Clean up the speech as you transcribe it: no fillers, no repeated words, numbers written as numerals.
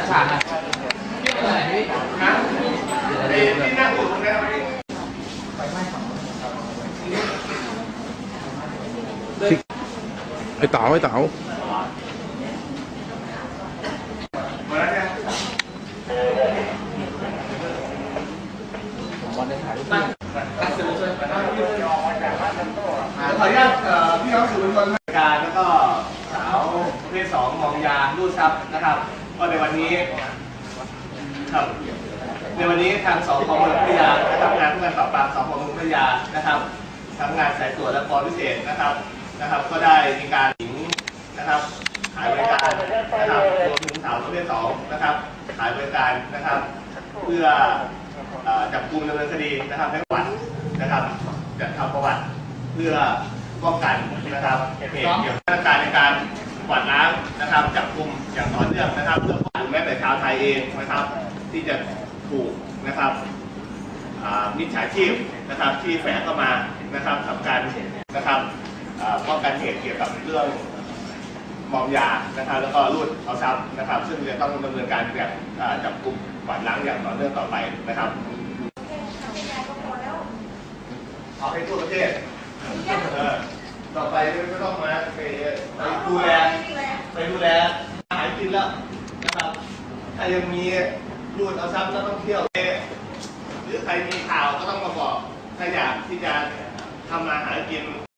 ฉากนะที่นั่งอยู่ตรงนี้ไอ้เต๋ามาแล้วเนี่ยนักสื่อมวลชนขออนุญาตพี่น้องสื่อมวลชนการแล้วก็สาวประเภท2มองยารูดซับนะครับก็ในวันนี้ครับในวันนี้ทางสพเมืองพัทยานะครับงานผู้การปราบปรามสพเมืองพัทยานะครับทั้งงานสายตรวจและกองพิเศษนะครับก็ได้มีการหญิงนะครับขายบริการนะครับรวมถึงสาวประเภท2นะครับขายบริการนะครับเพื่อจับกุมดำเนินคดีนะครับในประวัตินะครับจะทำประวัติเพื่อป้องกันนะครับเหตุเกี่ยวกับการในการกวาดล้างนะครับจับกุมอย่างต่อเนื่องนะครับเพื่อป้องกันแม้แต่ชาวไทยเองนะครับที่จะถูกนะครับมิจฉาชีพนะครับที่แฝงเข้ามานะครับทำการนะครับป้องกันเหตุเกี่ยวกับเรื่องมอมยานะครับแล้วก็รูดเอาทรัพย์นะครับซึ่งจะต้องดำเนินการแบบจับกุมกวาดล้างอย่างต่อเนื่องต่อไปนะครับเอาให้ทั่วประเทศต่อไปไม่ต้องมาไปดูแลหายกินแล้วนะครับถ้ายังมีรูดเอาทรัพย์นักท่องเที่ยวหรือใครมีข่าวก็ต้องมาบอกถ้าอยากที่จะทำมาหากิน